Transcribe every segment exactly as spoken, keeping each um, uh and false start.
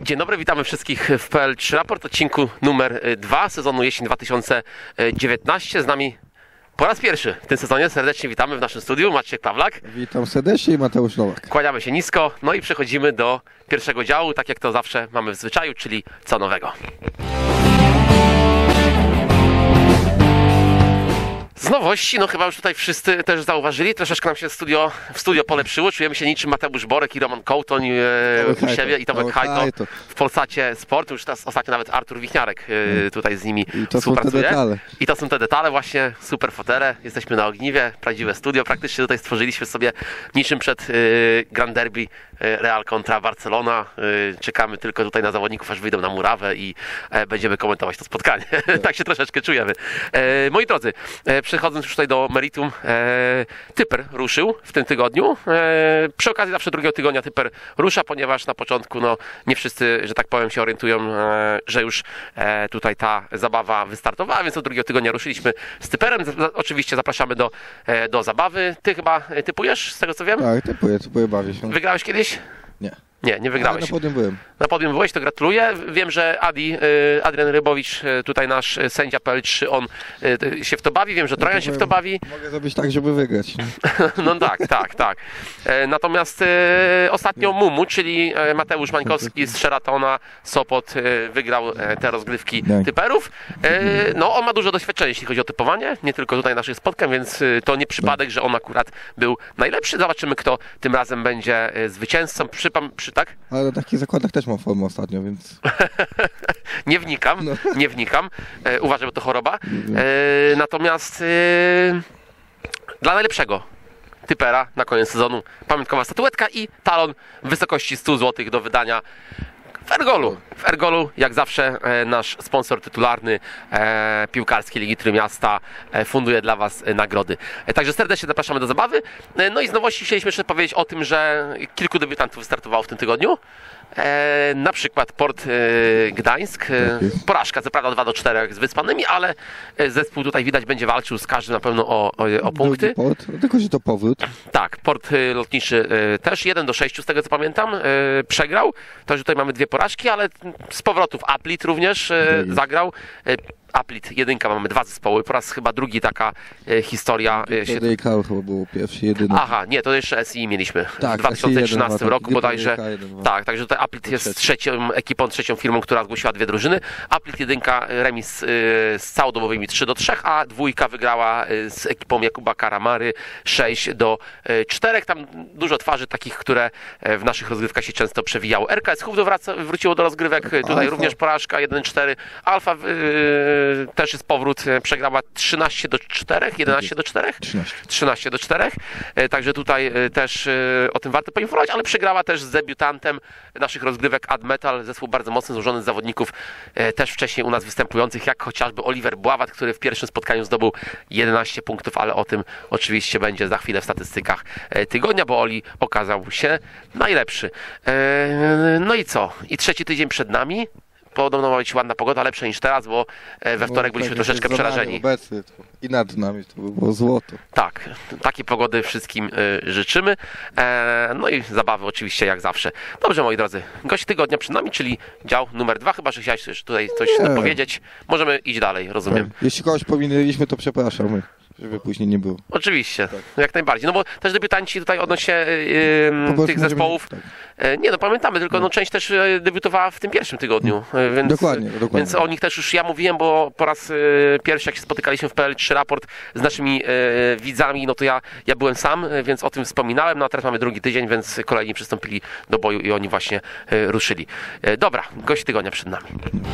Dzień dobry, witamy wszystkich w P L trzy Raport, odcinku numer dwa sezonu jesień dwa tysiące dziewiętnasty. Z nami po raz pierwszy w tym sezonie serdecznie witamy w naszym studiu Maciek Pawlak. Witam serdecznie i Mateusz Nowak. Kłaniamy się nisko, no i przechodzimy do pierwszego działu, tak jak to zawsze mamy w zwyczaju, czyli co nowego. Z nowości, no chyba już tutaj wszyscy też zauważyli, troszeczkę nam się studio, w studio polepszyło, czujemy się niczym Mateusz Borek i Roman Kołtoń e, u siebie i Tomek Hajto w Polsacie Sportu, już teraz ostatnio nawet Artur Wichniarek e, tutaj z nimi I to współpracuje. Są te detale. I to są te detale właśnie, super fotele, jesteśmy na ogniwie, prawdziwe studio, praktycznie tutaj stworzyliśmy sobie niczym przed e, Grand Derby e, Real kontra Barcelona, e, czekamy tylko tutaj na zawodników, aż wyjdą na murawę i e, będziemy komentować to spotkanie, tak się troszeczkę czujemy. E, moi drodzy, e, przechodząc już tutaj do meritum, e, Typer ruszył w tym tygodniu. E, przy okazji zawsze drugiego tygodnia Typer rusza, ponieważ na początku no, nie wszyscy, że tak powiem, się orientują, e, że już e, tutaj ta zabawa wystartowała, więc od drugiego tygodnia ruszyliśmy z Typerem. Z, oczywiście zapraszamy do, e, do zabawy. Ty chyba typujesz, z tego co wiem? Tak, typuję, typuję, bawię się. Wygrałeś kiedyś? Nie. Nie, nie wygrałeś. Ale na podium byłem. Na podium byłeś, to gratuluję. Wiem, że Adi, Adrian Rybowicz, tutaj nasz sędzia P L trzy, on się w to bawi. Wiem, że Trojan się w to bawi. Mogę zrobić tak, żeby wygrać. No tak, tak, tak. Natomiast ostatnio Mumu, czyli Mateusz Mańkowski z Sheratona Sopot wygrał te rozgrywki typerów. No, on ma dużo doświadczenia, jeśli chodzi o typowanie, nie tylko tutaj naszych spotkań, więc to nie przypadek, że on akurat był najlepszy. Zobaczymy, kto tym razem będzie zwycięzcą. Przy, przy, tak? Ale na takich zakładach też mam formę ostatnio, więc... nie wnikam, no. nie wnikam. E, uważaj, bo to choroba. E, natomiast e, dla najlepszego typera na koniec sezonu pamiątkowa statuetka i talon w wysokości stu złotych do wydania w Ergolu. W Ergolu, jak zawsze, e, nasz sponsor tytularny e, piłkarskiej Ligi Trójmiasta e, funduje dla Was e, nagrody. E, także serdecznie zapraszamy do zabawy. E, no i z nowości chcieliśmy jeszcze powiedzieć o tym, że kilku debiutantów wystartowało w tym tygodniu. E, na przykład Port e, Gdańsk. E, porażka, co prawda dwa do czterech z Wyspanymi, ale e, zespół tutaj widać będzie walczył z każdym na pewno o, o, o punkty. Port, tylko że to powrót. Tak, Port e, Lotniczy e, też jeden do sześciu z tego co pamiętam e, przegrał. To już tutaj mamy dwie porażki, ale z powrotów Aplit również e, zagrał. E, Aplit jedynka, mamy dwa zespoły, po raz chyba drugi taka e, historia e, się... D J K chyba było pierwszy, jedyny. Aha, nie, to jeszcze S I mieliśmy tak, w dwa tysiące trzynastym jeden, roku bodajże. jeden, tak, także tutaj Aplit jest trzeci. trzecią ekipą, trzecią firmą, która zgłosiła dwie drużyny. Aplit jedynka remis y, z całodobowymi trzy do trzech, a dwójka wygrała y, z ekipą Jakuba Karamary sześć do czterech. Tam dużo twarzy takich, które w naszych rozgrywkach się często przewijały. R K S Chów wraca, wróciło do rozgrywek, tutaj Alfa. Również porażka jeden cztery. Alfa y, też jest powrót, przegrała trzynaście do czterech, jedenaście do czterech? trzynaście do czterech. Także tutaj też o tym warto poinformować, ale przegrała też z debiutantem naszych rozgrywek Ad Metal, zespół bardzo mocno złożony z zawodników też wcześniej u nas występujących, jak chociażby Oliver Bławat, który w pierwszym spotkaniu zdobył jedenaście punktów, ale o tym oczywiście będzie za chwilę w statystykach tygodnia, bo Oli okazał się najlepszy. No i co? I trzeci tydzień przed nami. Podobno ma być ładna pogoda, lepsza niż teraz, bo we wtorek byliśmy troszeczkę przerażeni. Obecny, I nad nami to by było złoto. Tak, takiej pogody wszystkim y, życzymy. E, no i zabawy oczywiście jak zawsze. Dobrze, moi drodzy, gość tygodnia przed nami, czyli dział numer dwa. Chyba, że chciałeś już tutaj coś Nie. dopowiedzieć. Możemy iść dalej, rozumiem. Tak. Jeśli kogoś pominęliśmy, to przepraszamy. Żeby później nie było. Oczywiście, tak. Jak najbardziej. No bo też debiutanci tutaj odnośnie yy, tych zespołów. Tak. Yy, nie no, pamiętamy, tylko no, część też yy, debiutowała w tym pierwszym tygodniu. Yy, więc, dokładnie, dokładnie. Więc o nich też już ja mówiłem, bo po raz yy, pierwszy jak się spotykaliśmy w P L trzy Raport z naszymi yy, widzami, no to ja, ja byłem sam, yy, więc o tym wspominałem. No a teraz mamy drugi tydzień, więc kolejni przystąpili do boju i oni właśnie yy, ruszyli. Yy, dobra, gość tygodnia przed nami.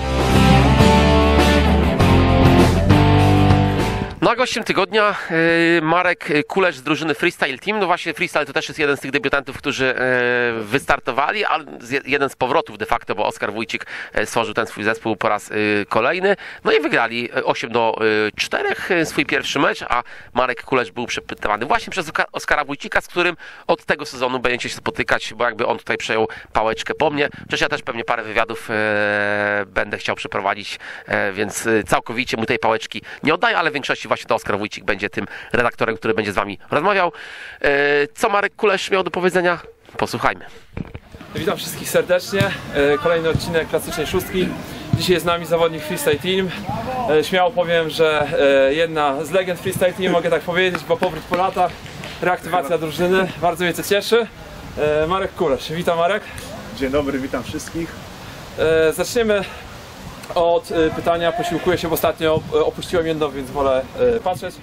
No a gościem tygodnia yy, Marek Kulesz z drużyny Freestyle Team. No właśnie Freestyle to też jest jeden z tych debiutantów, którzy yy, wystartowali, ale z, jeden z powrotów de facto, bo Oskar Wójcik yy, stworzył ten swój zespół po raz yy, kolejny. No i wygrali osiem do czterech yy, swój pierwszy mecz, a Marek Kulesz był przepytywany właśnie przez Oskara Wójcika, z którym od tego sezonu będziecie się spotykać, bo jakby on tutaj przejął pałeczkę po mnie. Przecież ja też pewnie parę wywiadów yy, będę chciał przeprowadzić, yy, więc yy, całkowicie mu tej pałeczki nie oddaję, ale w większości właśnie to Oskar Wójcik będzie tym redaktorem, który będzie z wami rozmawiał. Co Marek Kulesz miał do powiedzenia? Posłuchajmy. Witam wszystkich serdecznie. Kolejny odcinek klasycznej szóstki. Dzisiaj jest z nami zawodnik Freestyle Team. Śmiało powiem, że jedna z legend Freestyle Team, mogę tak powiedzieć, bo powrót po latach, reaktywacja drużyny. Bardzo mnie to cieszy. Marek Kulesz. Witam, Marek. Dzień dobry, witam wszystkich. Zaczniemy od pytania. Posiłkuję się, bo ostatnio opuściłem jedno, więc wolę patrzeć.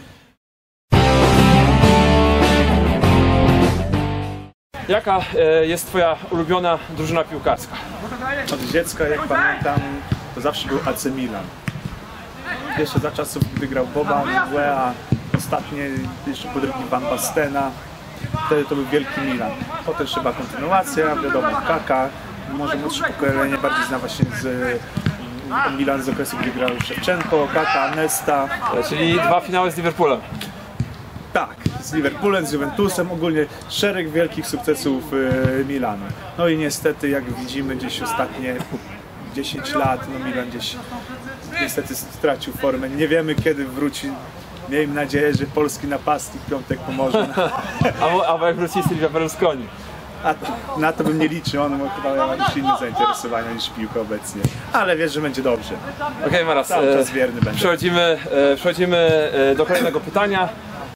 Jaka jest twoja ulubiona drużyna piłkarska? Od dziecka, jak pamiętam, to zawsze był A C Milan. Jeszcze za czasów, gdy grał Boban, Wea, ostatnie jeszcze po drugi Van Bastena. Wtedy to był wielki Milan. Potem trzeba kontynuacja, wiadomo, Kaka. Może młodsze pokolenie bardziej zna właśnie z Milan z okresu, gdy grał Szewczenko, Kaka, Nesta. Czyli dwa finały z Liverpoolem. Tak, z Liverpoolem, z Juventusem, ogólnie szereg wielkich sukcesów y, Milanu. No i niestety, jak widzimy, gdzieś ostatnie dziesięć lat, no Milan gdzieś niestety stracił formę. Nie wiemy, kiedy wróci. Miejmy nadzieję, że polski napastnik Piątek pomoże. Albo, albo jak wróci Silvio Berlusconi. A na to bym nie liczył, on chyba ma już inne zainteresowania niż piłka obecnie. Ale wiesz, że będzie dobrze. Okej, okay, Maras, cały czas wierny będzie. Przechodzimy, przechodzimy do kolejnego pytania.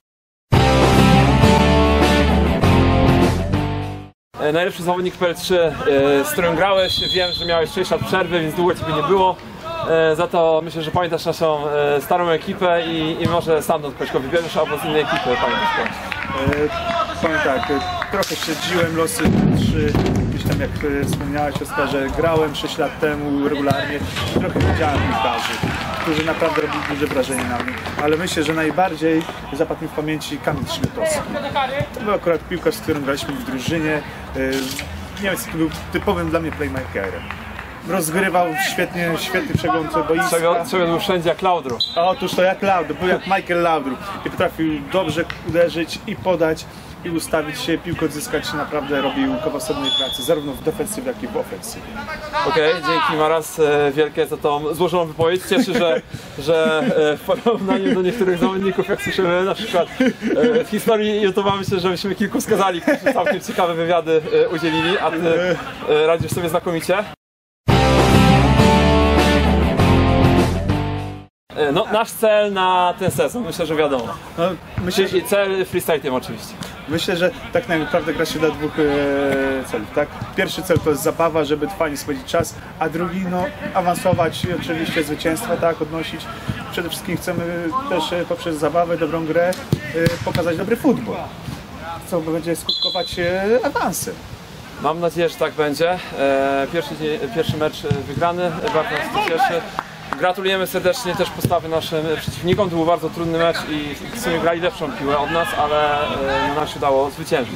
Najlepszy zawodnik P L trzy, z którym grałeś, wiem, że miałeś sześć lat przerwy, więc długo ciebie nie było. Za to myślę, że pamiętasz naszą starą ekipę i, i może stamtąd kogoś wybierzesz albo z innej ekipy, pamiętasz kogoś? Powiem tak, trochę śledziłem losy trzy, gdzieś tam jak wspomniałeś, Oskarze, grałem sześć lat temu regularnie, trochę widziałem piłkarzy, którzy naprawdę robili duże wrażenie na mnie, ale myślę, że najbardziej zapadł mi w pamięci Kamil Szmytowski. To był akurat piłkarz, z którym graliśmy w drużynie, Niemiec był typowym dla mnie playmakerem. Rozgrywał świetnie, świetny przegląd boiska. Czego był wszędzie jak Laudrup. Otóż to jak Laudrup, był jak Michael Laudrup i potrafił dobrze uderzyć i podać i ustawić się, piłkę odzyskać, naprawdę robił kawał osobnej pracy, zarówno w defensywie, jak i w ofensywie. Okej, okay, dzięki Maras wielkie za tą złożoną wypowiedź. Cieszy, że, że w porównaniu do niektórych zawodników, jak słyszymy na przykład w historii YouTube'a, myślę, że byśmy kilku wskazali, którzy całkiem ciekawe wywiady udzielili, a ty radzisz sobie znakomicie. No, nasz cel na ten sezon, myślę, że wiadomo. No, myślę, że... Cel Freestyle Team oczywiście. Myślę, że tak naprawdę gra się dla dwóch e, celów, tak? Pierwszy cel to jest zabawa, żeby fajnie spędzić czas, a drugi, no, awansować i oczywiście zwycięstwa, tak, odnosić. Przede wszystkim chcemy też e, poprzez zabawę, dobrą grę e, pokazać dobry futbol, co będzie skutkować e, awansem. Mam nadzieję, że tak będzie. E, pierwszy, pierwszy mecz wygrany, bardzo nas to cieszy. Gratulujemy serdecznie też postawy naszym przeciwnikom. To był bardzo trudny mecz i w sumie grali lepszą piłę od nas, ale e, nam się udało zwyciężyć.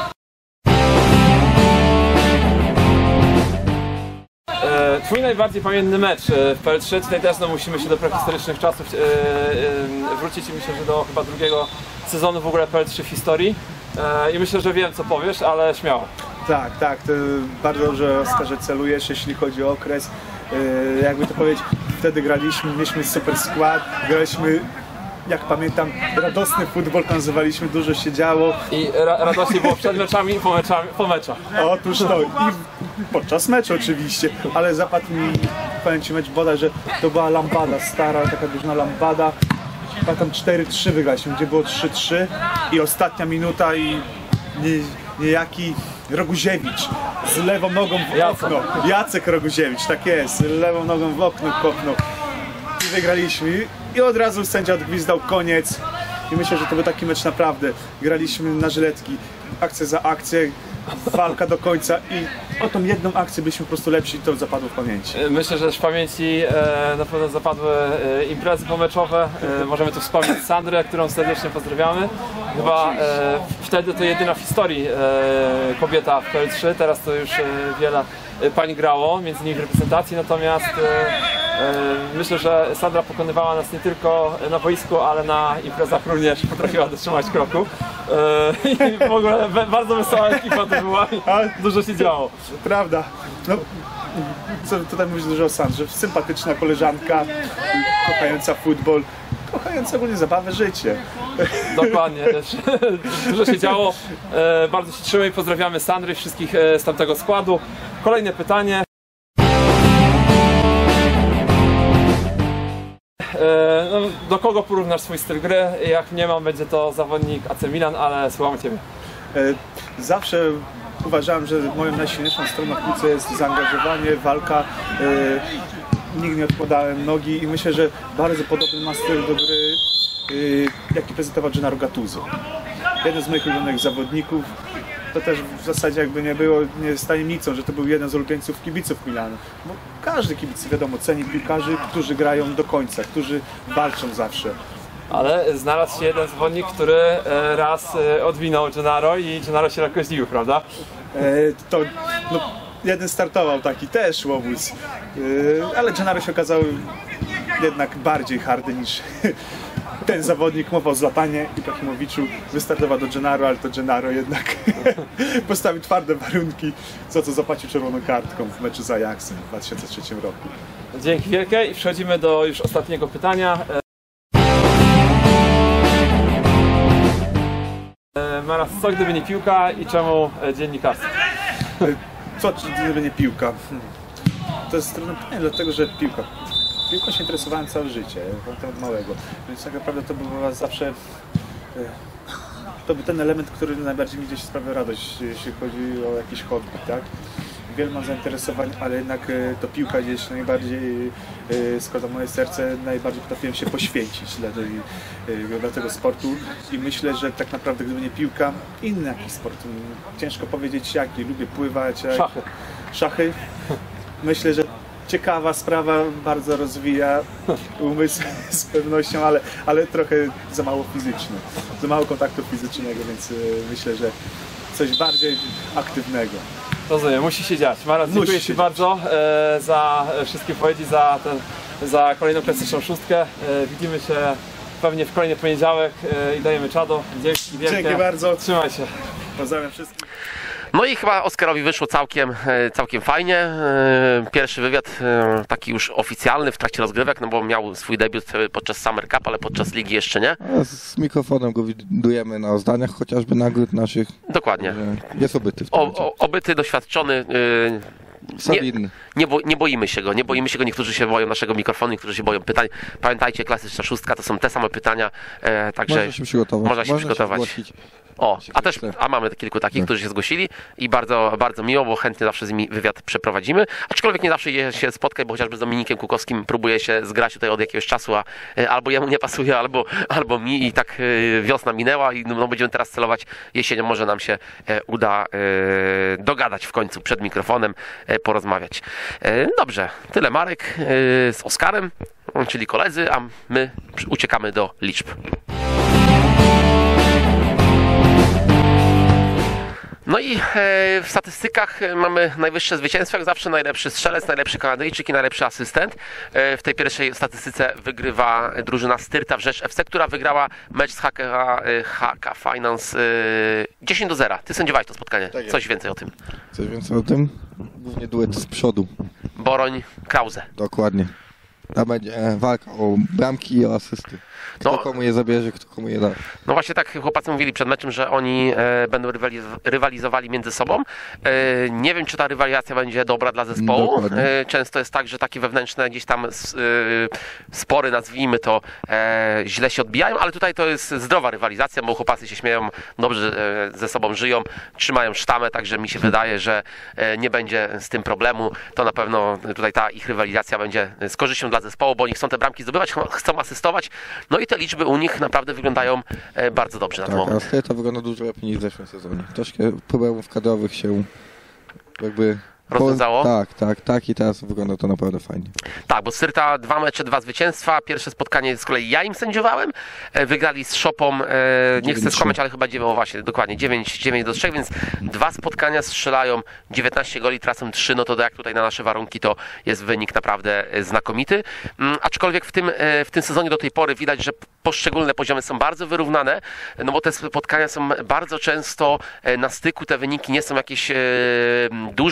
E, twój najbardziej pamiętny mecz w P L trzy, tutaj też no, musimy się do prehistorycznych czasów e, e, wrócić i myślę, że do chyba drugiego sezonu w ogóle P L trzy w historii. E, I myślę, że wiem, co powiesz, ale śmiało. Tak, tak, to bardzo dobrze, Oskarze, celujesz, jeśli chodzi o okres. Yy, jakby to powiedzieć, wtedy graliśmy, mieliśmy super skład, graliśmy, jak pamiętam, radosny futbol, nazywaliśmy, dużo się działo. I ra radośnie było przed meczami i po, meczami, po meczach. Otóż to, i podczas meczu oczywiście, ale zapadł mi, powiem ci, mecz bodaj, że to była Lambada, stara, taka duża Lambada. Pamiętam cztery trzy wygraliśmy, gdzie było trzy trzy i ostatnia minuta i nie, niejaki Roguziewicz z lewą nogą w okno. Jacek Roguziewicz, tak jest, z lewą nogą w okno kopnął. I wygraliśmy. I od razu sędzia odgwizdał koniec. I myślę, że to był taki mecz naprawdę. Graliśmy na żyletki, akcja za akcję, walka do końca i o tą jedną akcję byliśmy po prostu lepsi, to zapadło w pamięci. Myślę, że w pamięci e, na pewno zapadły e, imprezy pomeczowe. E, możemy tu wspomnieć Sandrę, którą serdecznie pozdrawiamy. Chyba e, wtedy to jedyna w historii e, kobieta w P L trzy, teraz to już e, wiele pań grało, między innymi w reprezentacji, natomiast e, e, myślę, że Sandra pokonywała nas nie tylko na boisku, ale na imprezach również potrafiła dotrzymać kroku. E, I w ogóle bardzo wesoła ekipa to była, dużo się działo. Prawda. No, co tutaj mówisz dużo o Sandrze, sympatyczna koleżanka, kochająca futbol, kochająca ogólnie zabawę, życie. Dokładnie, dużo się działo. E, bardzo się trzymamy i pozdrawiamy Sandry i wszystkich e, z tamtego składu. Kolejne pytanie. E, no, do kogo porównasz swój styl gry? Jak nie mam, będzie to zawodnik A C Milan, ale słuchamy Ciebie. E, zawsze uważałem, że moją najsilniejszą stroną w piłce jest zaangażowanie, walka. E, nigdy nie odkładałem nogi i myślę, że bardzo podobny ma styl do gry, e, jaki prezentował Gennaro Gattuso. Jeden z moich ulubionych zawodników. To też w zasadzie jakby nie było, nie jest tajemnicą, że to był jeden z ulubieńców kibiców Milanu. Bo każdy kibic, wiadomo, ceni piłkarzy, którzy grają do końca, którzy walczą zawsze. Ale znalazł się jeden zawodnik, który raz odwinął Gennaro i Gennaro się lekko zdziwił, prawda? E, to no, jeden startował taki też łobuz, e, ale Gennaro się okazał jednak bardziej hardy niż ten zawodnik. Mowa o Zlatanie Ibrahimowiczu, wystartował do Gennaro, ale to Gennaro jednak postawił twarde warunki, za co zapłacił czerwoną kartką w meczu z Ajaxem w dwa tysiące trzecim roku. Dzięki wielkie i przechodzimy do już ostatniego pytania. Maras, co gdyby nie piłka i czemu dziennikarstwo? Co gdyby nie piłka? To jest trudne pytanie, dlatego że piłka. Piłką się interesowałem całe życie, od małego, więc tak naprawdę to był zawsze to był ten element, który najbardziej mi gdzieś sprawia radość, jeśli chodzi o jakieś hobby, tak? Wiele mam zainteresowań, ale jednak to piłka gdzieś najbardziej składa moje serce, najbardziej potrafiłem się poświęcić dla, tej, dla tego sportu i myślę, że tak naprawdę gdyby nie piłka, inny jakiś sport, ciężko powiedzieć jaki, lubię pływać, jak... Szachy. Szachy. Myślę, że ciekawa sprawa, bardzo rozwija umysł z pewnością, ale, ale trochę za mało fizyczne, za mało kontaktu fizycznego, więc myślę, że coś bardziej aktywnego. Rozumiem, musi się dziać. Maras, dziękuję Ci bardzo e, za wszystkie odpowiedzi, za, ten, za kolejną klasyczną szóstkę. E, widzimy się pewnie w kolejny poniedziałek e, i dajemy czadu. Dzięki wielkie. Dzięki bardzo. Trzymaj się. Pozdrawiam wszystkich. No i chyba Oskarowi wyszło całkiem, całkiem fajnie. Pierwszy wywiad taki już oficjalny w trakcie rozgrywek, no bo miał swój debiut podczas Summer Cup, ale podczas ligi jeszcze nie. A z mikrofonem go widujemy na zdaniach chociażby nagród naszych. Dokładnie. Jest obyty w tym o, o, Obyty, doświadczony. Nie, nie, bo, nie boimy się go, nie boimy się go. Niektórzy się boją naszego mikrofonu, niektórzy się boją pytań. Pamiętajcie, klasyczna szóstka to są te same pytania, e, także można się przygotować. Można się można przygotować. Się o, a też, a mamy kilku takich, tak, którzy się zgłosili i bardzo, bardzo miło, bo chętnie zawsze z nimi wywiad przeprowadzimy. Aczkolwiek nie zawsze je się spotkać, bo chociażby z Dominikiem Kukowskim próbuje się zgrać tutaj od jakiegoś czasu, a albo jemu nie pasuje, albo, albo mi i tak wiosna minęła i no, będziemy teraz celować jesienią. Może nam się uda e, dogadać w końcu przed mikrofonem, e, porozmawiać. E, dobrze, tyle Marek e, z Oskarem, czyli koledzy, a my uciekamy do liczb. No i w statystykach mamy najwyższe zwycięstwa, jak zawsze najlepszy strzelec, najlepszy Kanadyjczyk i najlepszy asystent. W tej pierwszej statystyce wygrywa drużyna Styrta Wrzecz F C, która wygrała mecz z H K, H K Finance dziesięć do zera. Ty sędziowałeś to spotkanie. Tak, coś więcej o tym. Coś więcej o tym? Głównie duet z przodu. Boroń, Krause. Dokładnie. Tam będzie walka o bramki i o asysty. Kto no, komu je zabierze, kto komu je da. No właśnie tak chłopacy mówili przed meczem, że oni e, będą rywaliz rywalizowali między sobą. E, nie wiem, czy ta rywalizacja będzie dobra dla zespołu. E, często jest tak, że takie wewnętrzne gdzieś tam e, spory, nazwijmy to, e, źle się odbijają, ale tutaj to jest zdrowa rywalizacja, bo chłopacy się śmieją, dobrze e, ze sobą żyją, trzymają sztamę, także mi się wydaje, że e, nie będzie z tym problemu. To na pewno tutaj ta ich rywalizacja będzie z korzyścią dla zespołu, bo oni chcą te bramki zdobywać, chcą asystować. No i te liczby u nich naprawdę wyglądają bardzo dobrze na tak, ten moment. A Styrta wygląda dużo lepiej niż w zeszłym sezonie. Troszkę problemów kadrowych się jakby rozwiązało? Tak, tak, tak i teraz wygląda to naprawdę fajnie. Tak, bo Styrta dwa mecze, dwa zwycięstwa. Pierwsze spotkanie z kolei ja im sędziowałem. Wygrali z Szopą, nie chcę skłamać, ale chyba dziewięć, właśnie, dokładnie dziewięć do trzech, więc dwa spotkania strzelają, dziewiętnaście goli, tracą trzy, no to jak tutaj na nasze warunki to jest wynik naprawdę znakomity. Aczkolwiek w tym, w tym sezonie do tej pory widać, że poszczególne poziomy są bardzo wyrównane, no bo te spotkania są bardzo często na styku, te wyniki nie są jakieś duże,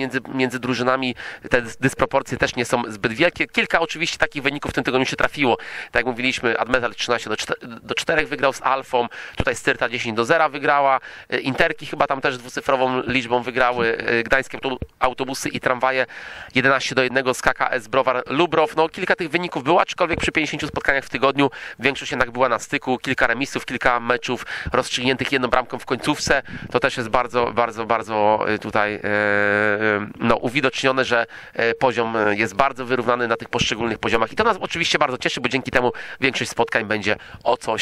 między, między drużynami te dysproporcje też nie są zbyt wielkie. Kilka oczywiście takich wyników w tym tygodniu się trafiło. Tak jak mówiliśmy, Admetal trzynaście do czterech wygrał z Alfą, tutaj Styrta dziesięć do zera wygrała, Interki chyba tam też dwucyfrową liczbą wygrały, Gdańskie autobusy i tramwaje jedenaście do jednego z K K S Browar Lubrow. No kilka tych wyników było, aczkolwiek przy pięćdziesięciu spotkaniach w tygodniu większość jednak była na styku, kilka remisów, kilka meczów rozstrzygniętych jedną bramką w końcówce. To też jest bardzo, bardzo, bardzo tutaj no, uwidocznione, że poziom jest bardzo wyrównany na tych poszczególnych poziomach i to nas oczywiście bardzo cieszy, bo dzięki temu większość spotkań będzie o coś,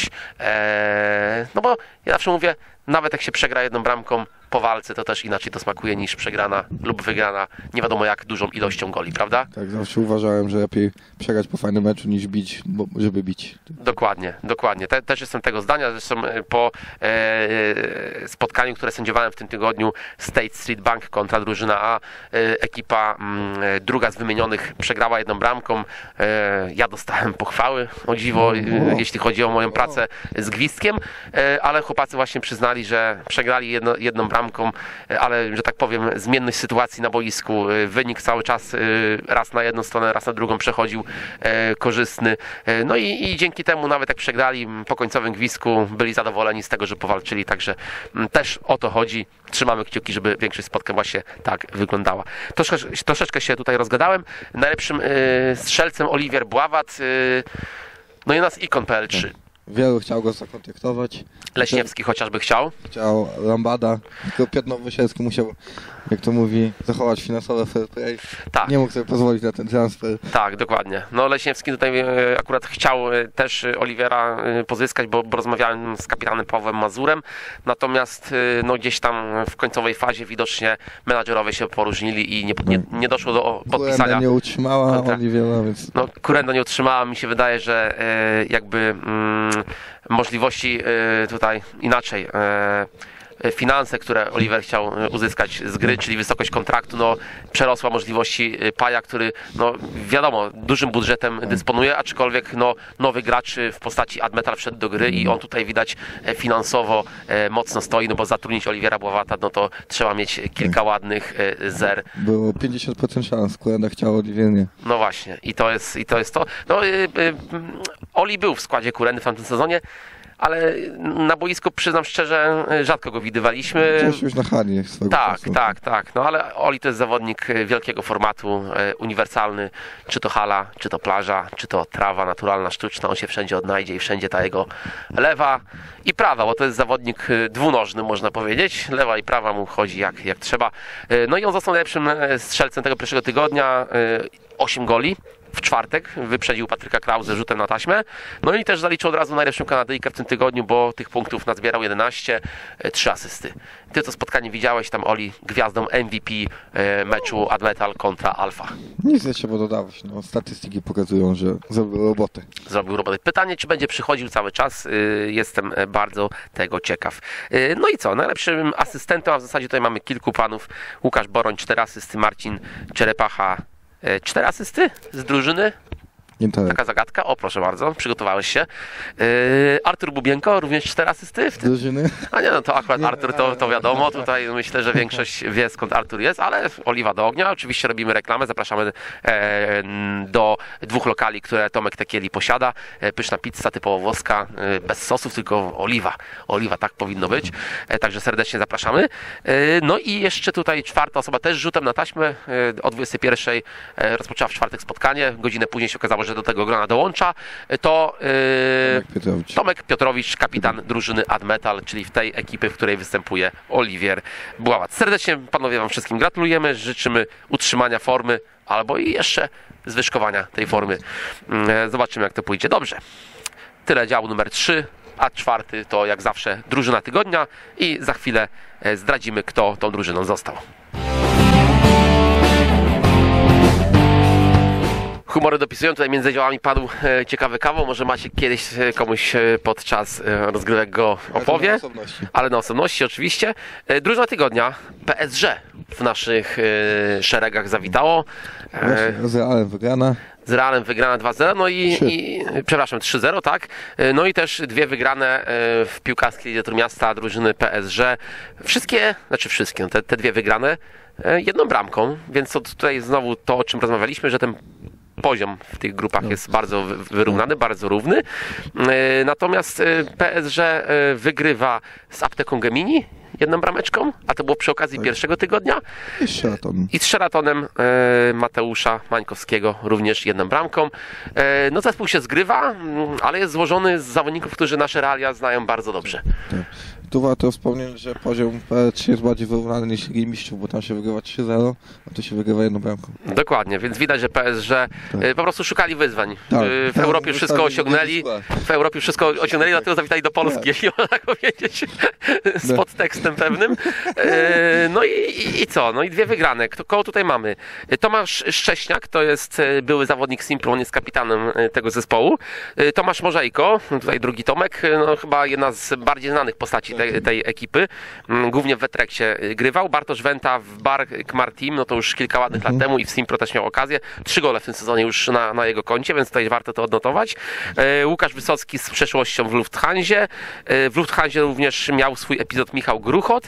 no bo ja zawsze mówię, nawet jak się przegra jedną bramką po walce, to też inaczej to smakuje niż przegrana lub wygrana nie wiadomo jak dużą ilością goli, prawda? Tak, zawsze uważałem, że lepiej przegrać po fajnym meczu niż bić, bo, żeby bić. Dokładnie, dokładnie. Te, też jestem tego zdania, zresztą po e, spotkaniu, które sędziowałem w tym tygodniu, State Street Bank kontra drużyna A, e, ekipa m, druga z wymienionych przegrała jedną bramką. E, ja dostałem pochwały, o dziwo, e, jeśli chodzi o moją pracę z gwizdkiem, e, ale chłopacy właśnie przyznali, że przegrali jedno, jedną bramką, ale, że tak powiem, zmienność sytuacji na boisku, wynik cały czas raz na jedną stronę, raz na drugą przechodził korzystny. No i, i dzięki temu, nawet jak przegrali po końcowym gwizdku, byli zadowoleni z tego, że powalczyli, także też o to chodzi. Trzymamy kciuki, żeby większość spotkań właśnie tak wyglądała. Troszeczkę, troszeczkę się tutaj rozgadałem. Najlepszym strzelcem Oliwier Bławat, no i nas Ikon kropka P L trzy. Wielu chciał go zakontaktować. Leśniewski chociażby chciał. Chciał Lambada, tylko Piotr Nowosielski musiał, jak to mówi, zachować finansowe fair play. Tak. Nie mógł sobie pozwolić na ten transfer. Tak, dokładnie. No Leśniewski tutaj akurat chciał też Oliwiera pozyskać, bo, bo rozmawiałem z kapitanem Pawłem Mazurem, natomiast no, gdzieś tam w końcowej fazie widocznie menadżerowie się poróżnili i nie, nie, nie doszło do podpisania. Kurenda nie utrzymała no, tak. Oliwiera, więc... No, Kurenda nie utrzymała, mi się wydaje, że jakby mm, możliwości tutaj inaczej finanse, które Oliver chciał uzyskać z gry, czyli wysokość kontraktu, no, przerosła możliwości Paja, który, no, wiadomo, dużym budżetem dysponuje, aczkolwiek no, nowy gracz w postaci Admetal wszedł do gry i on tutaj widać finansowo mocno stoi, no bo zatrudnić Oliwiera Bławata, no to trzeba mieć kilka ładnych zer. Było pięćdziesiąt procent szans, Kurenda chciał, Oliwier nie. No właśnie, i to jest, i to jest to. No, y, y, Oli był w składzie Kurendy w tamtym sezonie, ale na boisku, przyznam szczerze, rzadko go widywaliśmy. Gdzieś już na Hanie swego Tak, czasu. tak, tak. No ale Oli to jest zawodnik wielkiego formatu, uniwersalny. Czy to hala, czy to plaża, czy to trawa naturalna, sztuczna. On się wszędzie odnajdzie i wszędzie ta jego lewa i prawa, bo to jest zawodnik dwunożny, można powiedzieć. Lewa i prawa mu chodzi jak, jak trzeba. No i on został najlepszym strzelcem tego pierwszego tygodnia. osiem goli. W czwartek wyprzedził Patryka Krause rzutem na taśmę. No i też zaliczył od razu najlepszą Kanadyjkę w tym tygodniu, bo tych punktów nazbierał jedenaście, trzy asysty. Ty to spotkanie widziałeś, tam Oli gwiazdą M V P meczu Admetal kontra Alfa. Nic nie trzeba dodawać. No, statystyki pokazują, że zrobił robotę. Zrobił robotę. Pytanie, czy będzie przychodził cały czas? Jestem bardzo tego ciekaw. No i co? Najlepszym asystentem, a w zasadzie tutaj mamy kilku panów. Łukasz Boroń, cztery asysty, Marcin Czerepacha, cztery asysty z drużyny. Intelekt. Taka zagadka. O, proszę bardzo, przygotowałeś się. Yy, Artur Bubienko, również cztery asysty. W tym... Drużyny? A nie, no to akurat Artur, to, to wiadomo. Tutaj myślę, że większość wie, skąd Artur jest, ale Oliwa do ognia. Oczywiście robimy reklamę. Zapraszamy e, do dwóch lokali, które Tomek Tekieli posiada. E, pyszna pizza typowo włoska, e, bez sosów, tylko oliwa. Oliwa, tak powinno być. E, także serdecznie zapraszamy. E, no i jeszcze tutaj czwarta osoba też rzutem na taśmę. E, o dwudziestej pierwszej e, rozpoczęła w czwartek spotkanie. Godzinę później się okazało, że do tego grona dołącza, to yy, Tomek Piotrowicz. Tomek Piotrowicz, kapitan drużyny Admetal, czyli w tej ekipy, w której występuje Oliwier Bławat. Serdecznie panowie wam wszystkim gratulujemy, życzymy utrzymania formy, albo i jeszcze zwyżkowania tej formy. Yy, zobaczymy, jak to pójdzie. Dobrze. Tyle działu numer trzy, a czwarty to jak zawsze drużyna tygodnia i za chwilę zdradzimy, kto tą drużyną został. Humory dopisują, tutaj między działami padł e, ciekawy kawał, może Maciek kiedyś e, komuś e, podczas e, rozgrywek go opowie, ale na osobności, ale na osobności oczywiście. E, drużyna tygodnia, P S G w naszych e, szeregach zawitało. E, Właśnie, z Realem wygrana. z Realem wygrana dwa zero, no i, i przepraszam, trzy zero, tak? No i też dwie wygrane w piłkarskiej Lidze Trójmiasta drużyny P S G. Wszystkie, znaczy wszystkie, te, te dwie wygrane jedną bramką, więc to tutaj znowu to, o czym rozmawialiśmy, że ten poziom w tych grupach no. jest bardzo wyrównany, bardzo równy. Natomiast P S G wygrywa z Apteką Gemini jedną brameczką, a to było przy okazji tak. pierwszego tygodnia. I z Sheratonem. I z Sheratonem e, Mateusza Mańkowskiego również jedną bramką. E, no zespół się zgrywa, ale jest złożony z zawodników, którzy nasze realia znają bardzo dobrze. Tak. Tu warto wspomnieć, że poziom P S G jest bardziej wyrównany niż Ligi Mistrzów, bo tam się wygrywa trzy zero, a tu się wygrywa jedną bramką. Dokładnie, więc widać, że P S G tak. po prostu szukali wyzwań. Tak. W tak, Europie wszystko osiągnęli, w Europie wszystko osiągnęli, dlatego zawitali do Polski, tak. jeśli można tak powiedzieć, z podtekstem pewnym. No i, i, i co? No i dwie wygrane. Kogo tutaj mamy? Tomasz Szcześniak, to jest były zawodnik Simpru, on jest kapitanem tego zespołu. Tomasz Morzejko, tutaj drugi Tomek, no chyba jedna z bardziej znanych postaci Tej, tej ekipy, głównie w Wetreksie grywał. Bartosz Wenta w Bark-Mar Team, no to już kilka ładnych mhm. lat temu i w Simpro też miał okazję. Trzy gole w tym sezonie już na, na jego koncie, więc tutaj warto to odnotować. E, Łukasz Wysocki z przeszłością w Lufthansie. E, w Lufthansie również miał swój epizod Michał Gruchot.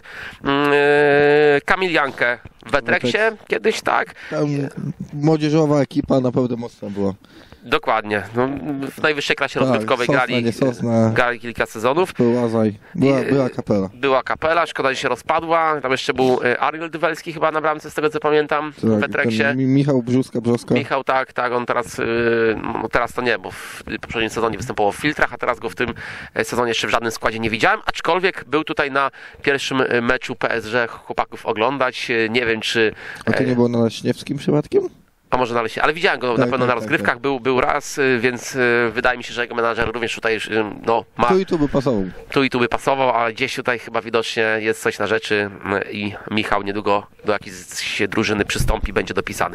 E, Kamil Jankę w Wetreksie kiedyś, tak. Tam młodzieżowa ekipa naprawdę mocna była. Dokładnie. No, w najwyższej klasie rozgrywkowej tak, grali, nie Sosna, grali kilka sezonów. Była, była, była kapela. Była kapela, szkoda, że się rozpadła. Tam jeszcze był Ariel Dywelski chyba na bramce, z tego co pamiętam, tak, w Wetreksie. Michał Brzuska, Brzoska. Michał, tak, tak, on teraz, no teraz to nie, bo w poprzednim sezonie występował w filtrach, a teraz go w tym sezonie jeszcze w żadnym składzie nie widziałem, aczkolwiek był tutaj na pierwszym meczu P S G chłopaków oglądać. Nie wiem, czy... A to nie było na Leśniewskim przypadkiem? A może na Lesie, ale widziałem go tak, na pewno tak, na rozgrywkach, tak. Był, był raz, więc wydaje mi się, że jego menadżer również tutaj no, ma... Tu i tu by pasował. Tu i tu by pasował, ale gdzieś tutaj chyba widocznie jest coś na rzeczy i Michał niedługo do jakiejś drużyny przystąpi, będzie dopisany.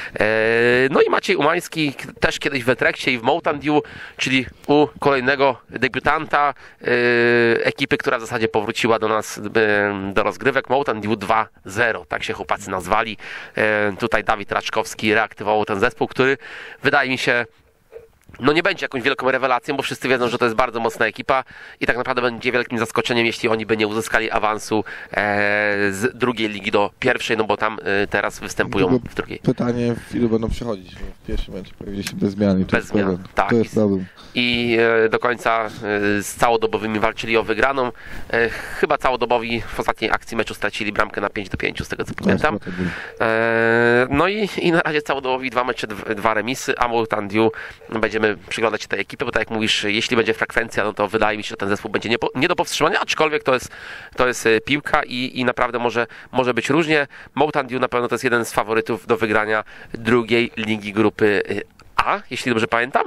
No i Maciej Umański też kiedyś w Wetreksie i w Mountain Dew, czyli u kolejnego debiutanta ekipy, która w zasadzie powróciła do nas do rozgrywek. Mountain Dew dwa zero, tak się chłopacy nazwali. Tutaj Dawid Raczkowski reaktywował ten zespół, który wydaje mi się no nie będzie jakąś wielką rewelacją, bo wszyscy wiedzą, że to jest bardzo mocna ekipa i tak naprawdę będzie wielkim zaskoczeniem, jeśli oni by nie uzyskali awansu e, z drugiej ligi do pierwszej, no bo tam e, teraz występują w drugiej. Pytanie, w ilu będą przychodzić? W pierwszym meczu pojawili się bez zmian. Bez zmian, tak. To jest problem. I e, do końca e, z całodobowymi walczyli o wygraną. E, chyba całodobowi w ostatniej akcji meczu stracili bramkę na pięć do pięciu, z tego co pamiętam. E, no i, i na razie całodobowi dwa mecze, dwa remisy, a Mountain Dew będziemy przyglądać się tej ekipy, bo tak jak mówisz, jeśli będzie frekwencja, no to wydaje mi się, że ten zespół będzie nie, po, nie do powstrzymania, aczkolwiek to jest, to jest piłka i, i naprawdę może, może być różnie. Mountain Dew na pewno to jest jeden z faworytów do wygrania drugiej ligi grupy A, jeśli dobrze pamiętam.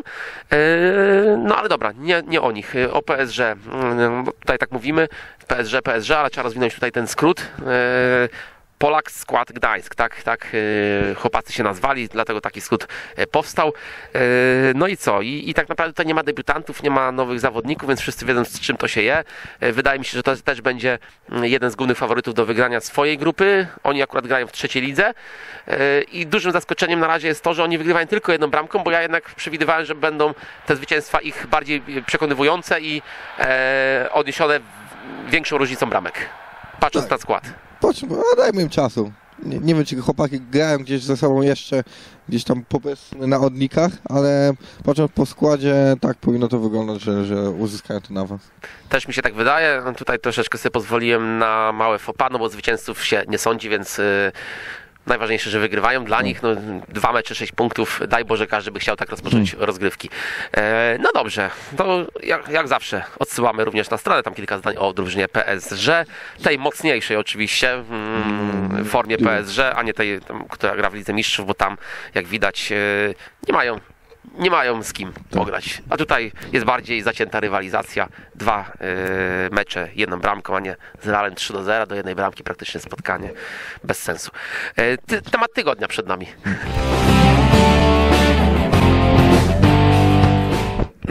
No ale dobra, nie, nie o nich, o P S G. Tutaj tak mówimy, P S G, P S G, ale trzeba rozwinąć tutaj ten skrót. Polak Skład Gdańsk, tak, tak yy, chłopacy się nazwali, dlatego taki skrót yy, powstał. Yy, no i co? I, I tak naprawdę tutaj nie ma debiutantów, nie ma nowych zawodników, więc wszyscy wiedzą, z czym to się je. Yy, wydaje mi się, że to też będzie jeden z głównych faworytów do wygrania swojej grupy. Oni akurat grają w trzeciej lidze yy, i dużym zaskoczeniem na razie jest to, że oni wygrywają tylko jedną bramką, bo ja jednak przewidywałem, że będą te zwycięstwa ich bardziej przekonywujące i yy, odniesione większą różnicą bramek, patrząc tak na skład. Dajmy im czasu. Nie, nie wiem, czy chłopaki grają gdzieś ze sobą jeszcze, gdzieś tam powiedzmy na odnikach, ale patrząc po składzie, tak powinno to wyglądać, że, że uzyskają ten awans. Też mi się tak wydaje. Tutaj troszeczkę sobie pozwoliłem na małe faux pas, no bo zwycięzców się nie sądzi, więc yy, najważniejsze, że wygrywają dla nich. No, dwa mecze, sześć punktów. Daj Boże, każdy by chciał tak rozpocząć hmm. rozgrywki. E, no dobrze, to jak, jak zawsze odsyłamy również na stronę, tam kilka zdań o drużynie P S G, tej mocniejszej oczywiście mm, w formie P S G, a nie tej, tam, która gra w Lidze Mistrzów, bo tam jak widać e, nie mają nie mają z kim pograć. A tutaj jest bardziej zacięta rywalizacja. Dwa yy, mecze, jedną bramką, a nie z Realem trzy do zera do jednej bramki, praktycznie spotkanie. Bez sensu. Yy, ty, temat tygodnia przed nami.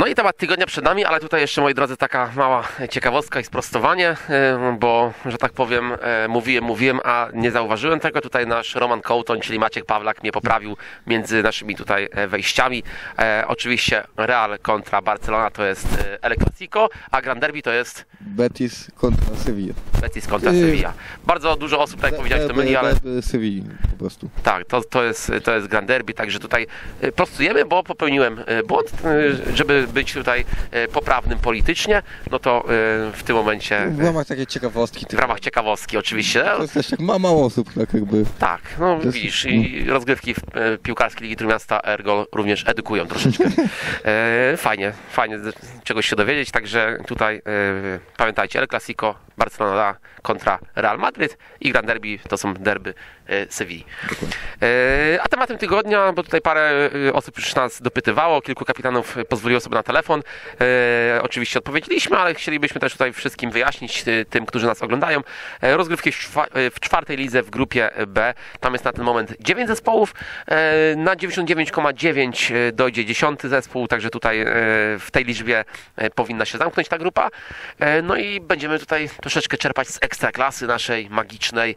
No i temat tygodnia przed nami, ale tutaj jeszcze, moi drodzy, taka mała ciekawostka i sprostowanie, bo, że tak powiem, mówiłem, mówiłem, a nie zauważyłem tego. Tutaj nasz Roman Kołtoń, czyli Maciek Pawlak, mnie poprawił między naszymi tutaj wejściami. E, oczywiście Real kontra Barcelona to jest El Clasico, a Grand Derby to jest Betis kontra Sevilla. Betis kontra Sevilla. Bardzo dużo osób, tak jak powiedziałeś, to myli, ale... Sevilla po prostu. Tak, to, to, jest, to jest Grand Derby, także tutaj prostujemy, bo popełniłem błąd, żeby być tutaj poprawnym politycznie, no to w tym momencie... W ramach takiej ciekawostki. W ramach ciekawostki oczywiście. To jest też tak ma, mało osób, tak jakby. Tak, no jest, widzisz, i rozgrywki w piłkarskiej Ligi Trójmiasta Ergol również edukują troszeczkę. E, fajnie, fajnie czegoś się dowiedzieć, także tutaj e, pamiętajcie, El Clasico, Barcelona kontra Real Madryt i Grand Derby to są derby e, Sewilli. E, a tematem tygodnia, bo tutaj parę osób już nas dopytywało, kilku kapitanów pozwoliło sobie na telefon. E, oczywiście odpowiedzieliśmy, ale chcielibyśmy też tutaj wszystkim wyjaśnić, e, tym, którzy nas oglądają. E, rozgrywki w, czwa, w czwartej lidze w grupie B. Tam jest na ten moment dziewięć zespołów. E, na dziewięćdziesiąt dziewięć przecinek dziewięć dojdzie dziesiąty zespół, także tutaj e, w tej liczbie e, powinna się zamknąć ta grupa. E, no i będziemy tutaj troszeczkę czerpać z ekstraklasy naszej magicznej,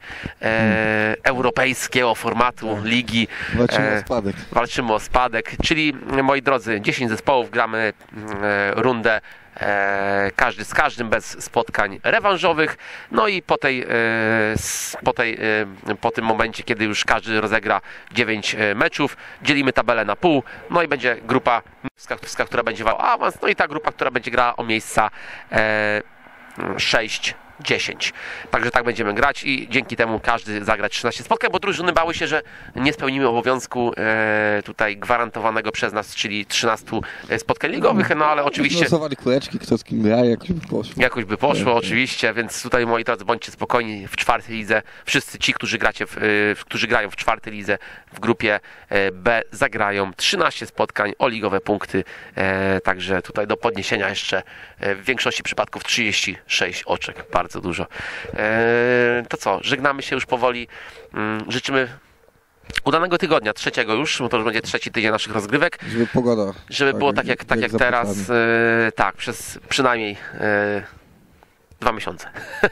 e, europejskiego formatu ligi. Walczymy E, o spadek. Walczymy o spadek, czyli moi drodzy, dziesięć zespołów, gramy e, rundę E, każdy z każdym, bez spotkań rewanżowych. No i po tej, e, s, po, tej e, po tym momencie, kiedy już każdy rozegra dziewięć e, meczów, dzielimy tabelę na pół, no i będzie grupa, która będzie grała o awans, no i ta grupa, która będzie grała o miejsca e, sześć dziesięć. Także tak będziemy grać i dzięki temu każdy zagra trzynaście spotkań, bo drużyny bały się, że nie spełnimy obowiązku e, tutaj gwarantowanego przez nas, czyli trzynastu spotkań ligowych, no ale oczywiście... Losowali kuleczki, kto z kim gra, jakoś by poszło. Jakoś by poszło, tak, oczywiście, więc tutaj, moi drodzy, bądźcie spokojni, w czwartej lidze, wszyscy ci, którzy, gracie w, w, którzy grają w czwartej lidze w grupie B, zagrają trzynaście spotkań o ligowe punkty, e, także tutaj do podniesienia jeszcze w większości przypadków trzydzieści sześć oczek. Bardzo dużo. Eee, to co, żegnamy się już powoli. Mm, życzymy udanego tygodnia, trzeciego już, bo to już będzie trzeci tydzień naszych rozgrywek. Żeby pogoda. Żeby tak, było tak jak, tak jak, jak teraz. E, tak, przez przynajmniej e, dwa miesiące.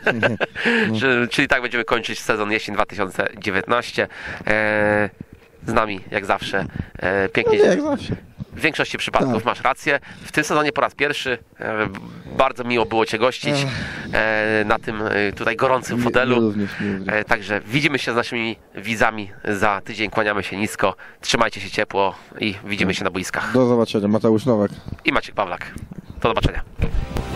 No. Czyli tak będziemy kończyć sezon jesień dwa tysiące dziewiętnasty. E, z nami, jak zawsze, e, pięknie. No nie, jak zawsze. W większości przypadków tak. Masz rację. W tym sezonie po raz pierwszy e, bardzo miło było Cię gościć e, na tym e, tutaj gorącym fotelu. Również, również. E, także widzimy się z naszymi widzami za tydzień. Kłaniamy się nisko. Trzymajcie się ciepło i widzimy się na boiskach. Do zobaczenia. Mateusz Nowak i Maciek Pawlak. Do zobaczenia.